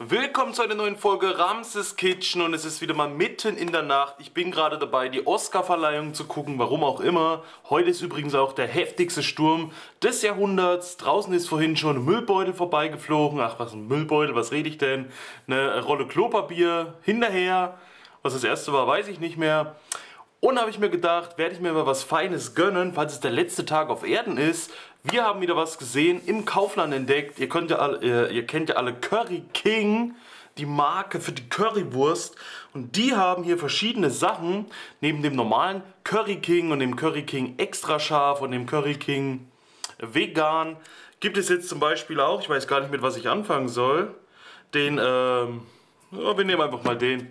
Willkommen zu einer neuen Folge Ramses Kitchen und es ist wieder mal mitten in der Nacht. Ich bin gerade dabei, die Oscar-Verleihung zu gucken, warum auch immer. Heute ist übrigens auch der heftigste Sturm des Jahrhunderts. Draußen ist vorhin schon ein Müllbeutel vorbeigeflogen. Ach, was ein Müllbeutel, was rede ich denn? Eine Rolle Klopapier hinterher. Was das erste war, weiß ich nicht mehr. Und habe ich mir gedacht, werde ich mir mal was Feines gönnen, falls es der letzte Tag auf Erden ist. Wir haben wieder was gesehen, im Kaufland entdeckt. Ihr kennt ja alle Curry King, die Marke für die Currywurst. Und die haben hier verschiedene Sachen, neben dem normalen Curry King und dem Curry King extra scharf und dem Curry King vegan. Gibt es jetzt zum Beispiel auch, ich weiß gar nicht, mit was ich anfangen soll, den, ja, wir nehmen einfach mal den.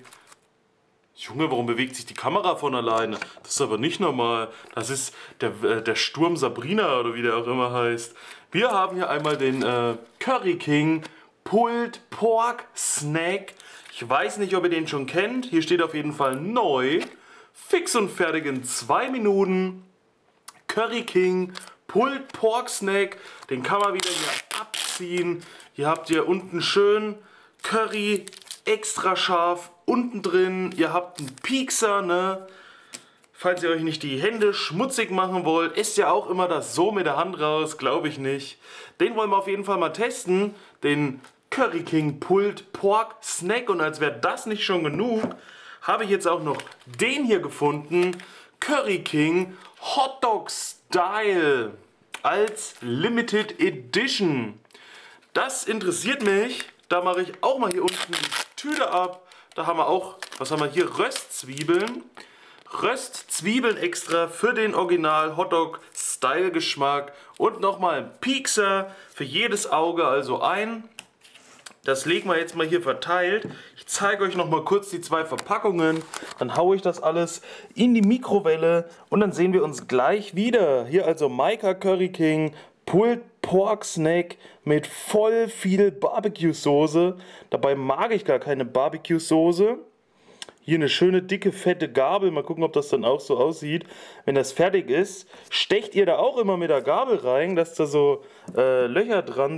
Junge, warum bewegt sich die Kamera von alleine? Das ist aber nicht normal. Das ist der Sturm Sabrina oder wie der auch immer heißt. Wir haben hier einmal den Curry King Pulled Pork Snack. Ich weiß nicht, ob ihr den schon kennt. Hier steht auf jeden Fall neu. Fix und fertig in 2 Minuten. Curry King Pulled Pork Snack. Den kann man wieder hier abziehen. Hier habt ihr unten schön Curry extra scharf. Unten drin, ihr habt einen Piekser, ne? Falls ihr euch nicht die Hände schmutzig machen wollt, esst ihr auch immer das so mit der Hand raus, glaube ich nicht. Den wollen wir auf jeden Fall mal testen, den Curry King Pulled Pork Snack. Und als wäre das nicht schon genug, habe ich jetzt auch noch den hier gefunden, Curry King Hot Dog Style als Limited Edition. Das interessiert mich, da mache ich auch mal hier unten die Tüte ab. Da haben wir auch, was haben wir hier? Röstzwiebeln. Röstzwiebeln extra für den Original Hotdog Style Geschmack. Und nochmal ein Piekser für jedes Auge, also ein. Das legen wir jetzt mal hier verteilt. Ich zeige euch nochmal kurz die 2 Verpackungen. Dann haue ich das alles in die Mikrowelle und dann sehen wir uns gleich wieder. Hier also Maika Curry King Pulled Pork Snack mit voll viel Barbecue-Soße. Dabei mag ich gar keine Barbecue-Soße. Hier eine schöne, dicke, fette Gabel. Mal gucken, ob das dann auch so aussieht. Wenn das fertig ist, stecht ihr da auch immer mit der Gabel rein, dass da so Löcher drin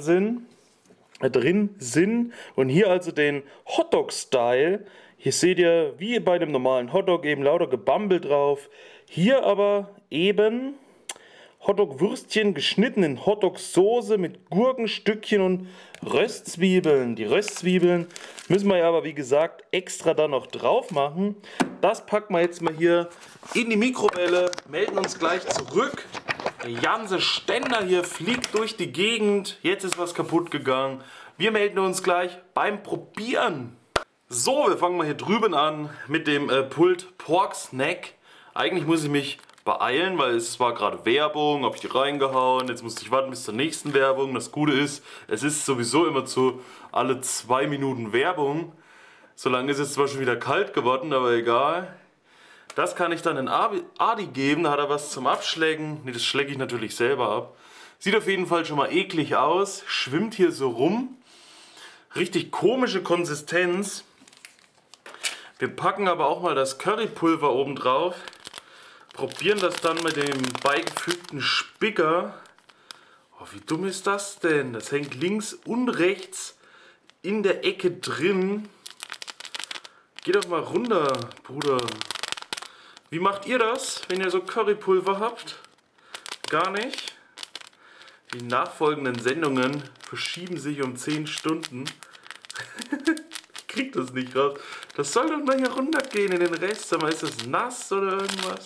sind. Und hier also den Hotdog-Style. Hier seht ihr, wie bei dem normalen Hotdog, eben lauter Gebambel drauf. Hier aber eben Hotdog-Würstchen geschnitten in Hotdog-Soße mit Gurkenstückchen und Röstzwiebeln. Die Röstzwiebeln müssen wir ja aber, wie gesagt, extra da noch drauf machen. Das packen wir jetzt mal hier in die Mikrowelle, melden uns gleich zurück. Der ganze Ständer hier fliegt durch die Gegend. Jetzt ist was kaputt gegangen. Wir melden uns gleich beim Probieren. So, wir fangen mal hier drüben an mit dem Pulled Pork Snack. Eigentlich muss ich mich beeilen, weil es war gerade Werbung, habe ich die reingehauen, jetzt musste ich warten bis zur nächsten Werbung. Das Gute ist, es ist sowieso immer zu alle 2 Minuten Werbung. Solange ist es zwar schon wieder kalt geworden, aber egal. Das kann ich dann in Adi geben, da hat er was zum Abschlecken. Ne, das schlecke ich natürlich selber ab. Sieht auf jeden Fall schon mal eklig aus, schwimmt hier so rum. Richtig komische Konsistenz. Wir packen aber auch mal das Currypulver oben drauf. Probieren das dann mit dem beigefügten Spicker. Oh, wie dumm ist das denn? Das hängt links und rechts in der Ecke drin. Geh doch mal runter, Bruder. Wie macht ihr das, wenn ihr so Currypulver habt? Gar nicht. Die nachfolgenden Sendungen verschieben sich um 10 Stunden. Ich krieg das nicht raus. Das soll doch mal hier runtergehen in den Rest. Sag mal, ist das nass oder irgendwas?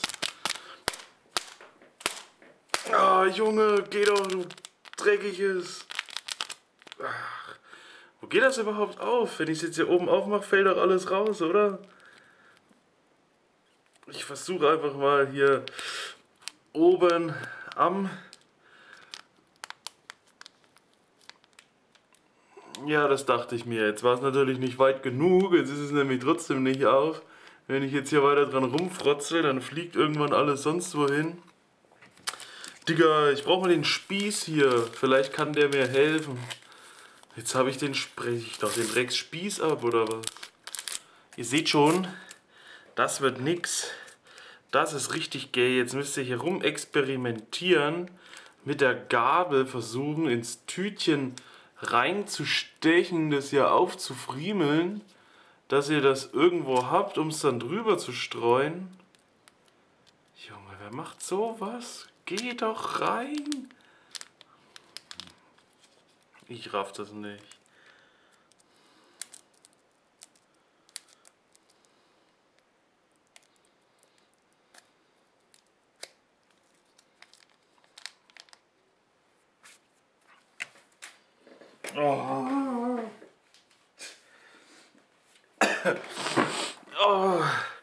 Ah, Junge, geh doch, du dreckiges. Ach, wo geht das überhaupt auf? Wenn ich es jetzt hier oben aufmache, fällt doch alles raus, oder? Ich versuche einfach mal hier oben am... Ja, das dachte ich mir. Jetzt war es natürlich nicht weit genug. Jetzt ist es nämlich trotzdem nicht auf. Wenn ich jetzt hier weiter dran rumfrotzel, dann fliegt irgendwann alles sonst wohin. Digga, ich brauche mal den Spieß hier. Vielleicht kann der mir helfen. Jetzt habe ich den, spreche ich doch den Drecksspieß ab, oder was? Ihr seht schon, das wird nix. Das ist richtig gay. Jetzt müsst ihr hier rum experimentieren. Mit der Gabel versuchen, ins Tütchen reinzustechen, das hier aufzufriemeln, dass ihr das irgendwo habt, um es dann drüber zu streuen. Junge, wer macht sowas? Geh doch rein! Ich raff das nicht. Oh. Oh.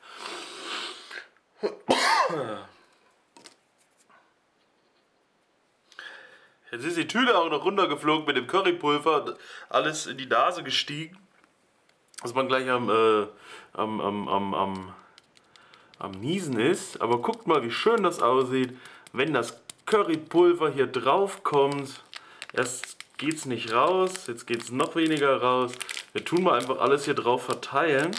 Jetzt ist die Tüte auch noch runtergeflogen mit dem Currypulver, alles in die Nase gestiegen, dass man gleich am Niesen ist. Aber guckt mal, wie schön das aussieht, wenn das Currypulver hier drauf kommt. Erst geht es nicht raus, jetzt geht es noch weniger raus. Wir tun mal einfach alles hier drauf verteilen.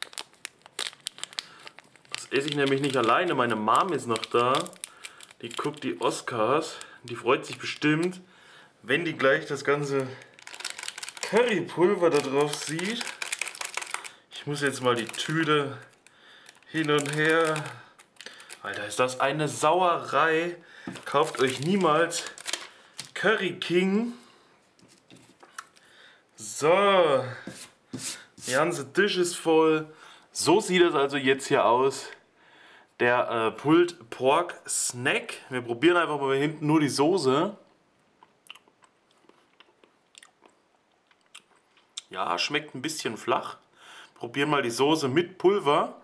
Das esse ich nämlich nicht alleine, meine Mom ist noch da. Die guckt die Oscars. Die freut sich bestimmt, wenn die gleich das ganze Currypulver da drauf sieht. Ich muss jetzt mal die Tüte hin und her. Alter, ist das eine Sauerei. Kauft euch niemals Curry King. So, der ganze Tisch ist voll. So sieht es also jetzt hier aus. Der Pulled Pork Snack. Wir probieren einfach mal hinten nur die Soße. Ja, schmeckt ein bisschen flach. Probieren mal die Soße mit Pulver.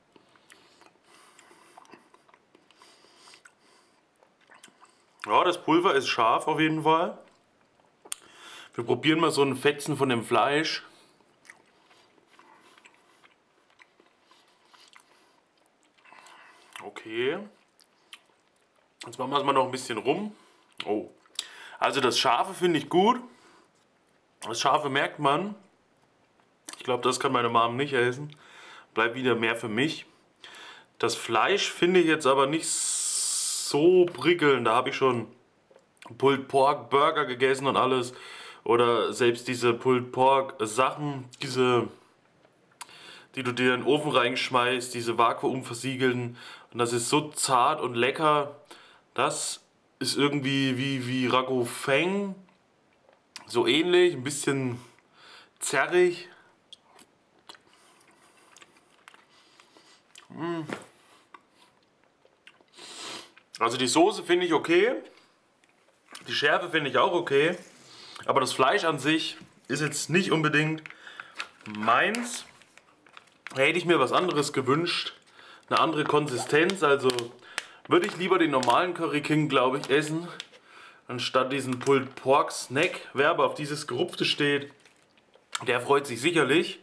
Ja, das Pulver ist scharf auf jeden Fall. Wir probieren mal so einen Fetzen von dem Fleisch. Okay. Jetzt machen wir es mal noch ein bisschen rum. Oh. Also das Scharfe finde ich gut. Das Scharfe merkt man. Ich glaube, das kann meine Mom nicht essen. Bleibt wieder mehr für mich. Das Fleisch finde ich jetzt aber nicht so prickelnd. Da habe ich schon Pulled Pork Burger gegessen und alles. Oder selbst diese Pulled Pork Sachen, diese, die du dir in den Ofen reinschmeißt, diese vakuumversiegelten. Und das ist so zart und lecker. Das ist irgendwie wie Ragu Feng. So ähnlich, ein bisschen zerrig. Also die Soße finde ich okay. Die Schärfe finde ich auch okay. Aber das Fleisch an sich ist jetzt nicht unbedingt meins. Da hätte ich mir was anderes gewünscht. Eine andere Konsistenz. Also würde ich lieber den normalen Curry King, glaube ich, essen. Anstatt diesen Pulled Pork Snack. Wer aber auf dieses Gerupfte steht, der freut sich sicherlich.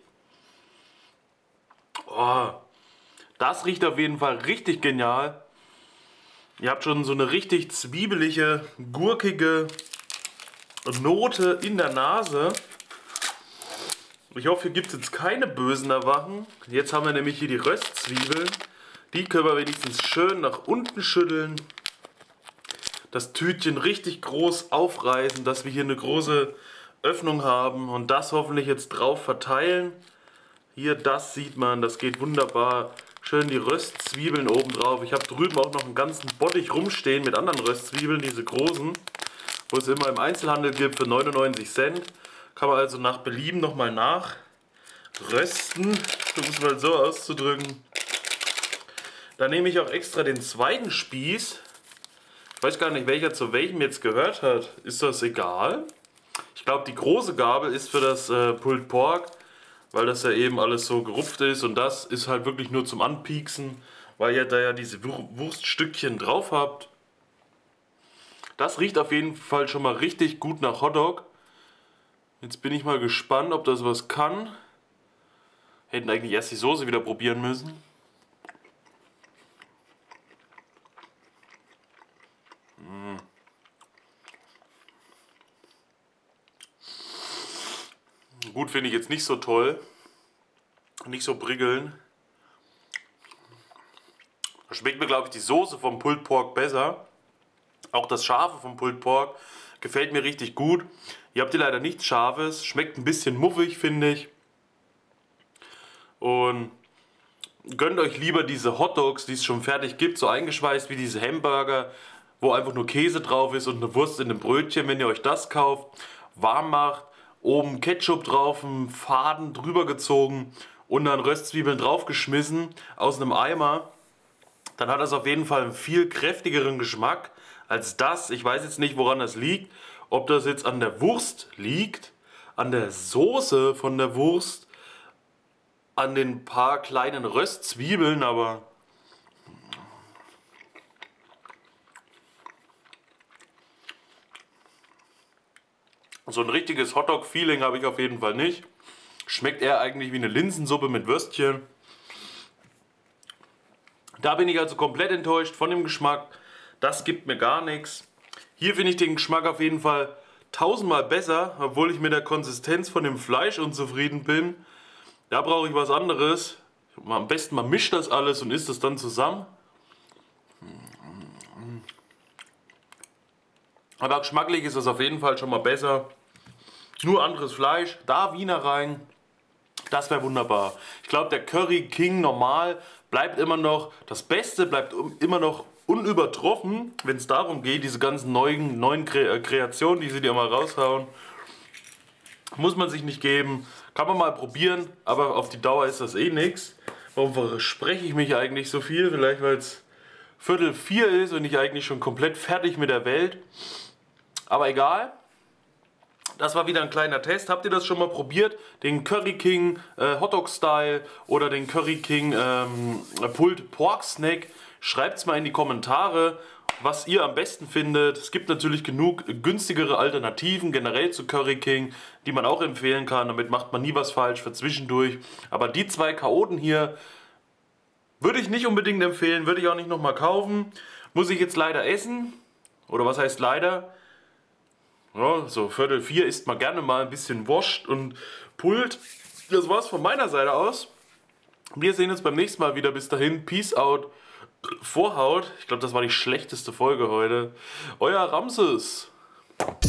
Oh, das riecht auf jeden Fall richtig genial. Ihr habt schon so eine richtig zwiebelige, gurkige Note in der Nase. Ich hoffe, hier gibt es jetzt keine bösen Erwachen. Jetzt haben wir nämlich hier die Röstzwiebeln. Die können wir wenigstens schön nach unten schütteln. Das Tütchen richtig groß aufreißen, dass wir hier eine große Öffnung haben. Und das hoffentlich jetzt drauf verteilen. Hier, das sieht man, das geht wunderbar. Schön die Röstzwiebeln oben drauf. Ich habe drüben auch noch einen ganzen Bottich rumstehen mit anderen Röstzwiebeln, diese großen, wo es immer im Einzelhandel gibt für 99 Cent. Kann man also nach Belieben nochmal nachrösten, um es mal so auszudrücken. Dann nehme ich auch extra den zweiten Spieß. Ich weiß gar nicht, welcher zu welchem jetzt gehört hat. Ist das egal? Ich glaube, die große Gabel ist für das Pulled Pork, weil das ja eben alles so gerupft ist. Und das ist halt wirklich nur zum Anpieksen, weil ihr da ja diese Wurststückchen drauf habt. Das riecht auf jeden Fall schon mal richtig gut nach Hotdog. Jetzt bin ich mal gespannt, ob das was kann. Hätten eigentlich erst die Soße wieder probieren müssen. Gut, finde ich jetzt nicht so toll. Nicht so prickeln. Da schmeckt mir, glaube ich, die Soße vom Pulled Pork besser. Auch das Scharfe vom Pulled Pork Gefällt mir richtig gut. Hier habt ihr leider nichts Scharfes. Schmeckt ein bisschen muffig, finde ich. Und gönnt euch lieber diese Hotdogs, die es schon fertig gibt, so eingeschweißt wie diese Hamburger, wo einfach nur Käse drauf ist und eine Wurst in einem Brötchen. Wenn ihr euch das kauft, warm macht, oben Ketchup drauf, einen Faden drüber gezogen und dann Röstzwiebeln draufgeschmissen aus einem Eimer, dann hat das auf jeden Fall einen viel kräftigeren Geschmack als das. Ich weiß jetzt nicht, woran das liegt. Ob das jetzt an der Wurst liegt, an der Soße von der Wurst, an den paar kleinen Röstzwiebeln, aber so ein richtiges Hotdog-Feeling habe ich auf jeden Fall nicht. Schmeckt eher eigentlich wie eine Linsensuppe mit Würstchen. Da bin ich also komplett enttäuscht von dem Geschmack. Das gibt mir gar nichts. Hier finde ich den Geschmack auf jeden Fall tausendmal besser, obwohl ich mit der Konsistenz von dem Fleisch unzufrieden bin. Da brauche ich was anderes. Am besten man mischt das alles und isst es dann zusammen. Aber geschmacklich ist es auf jeden Fall schon mal besser. Nur anderes Fleisch, da Wiener rein. Das wäre wunderbar. Ich glaube, der Curry King normal bleibt immer noch das Beste, bleibt immer noch unübertroffen, wenn es darum geht, diese ganzen neuen Kreationen, die sie dir mal raushauen. Muss man sich nicht geben. Kann man mal probieren, aber auf die Dauer ist das eh nichts. Warum verspreche ich mich eigentlich so viel? Vielleicht weil es 3:45 ist und ich eigentlich schon komplett fertig mit der Welt. Aber egal. Das war wieder ein kleiner Test. Habt ihr das schon mal probiert? Den Curry King Hotdog Style oder den Curry King Pulled Pork Snack? Schreibt es mal in die Kommentare, was ihr am besten findet. Es gibt natürlich genug günstigere Alternativen generell zu Curry King, die man auch empfehlen kann. Damit macht man nie was falsch für zwischendurch. Aber die zwei Chaoten hier würde ich nicht unbedingt empfehlen, würde ich auch nicht nochmal kaufen. Muss ich jetzt leider essen. Oder was heißt leider? Ja, so 3:45 isst man gerne mal ein bisschen Wurst und Pult. Das war's von meiner Seite aus. Wir sehen uns beim nächsten Mal wieder. Bis dahin, Peace out. Vorhaut. Ich glaube, das war die schlechteste Folge heute. Euer Ramses.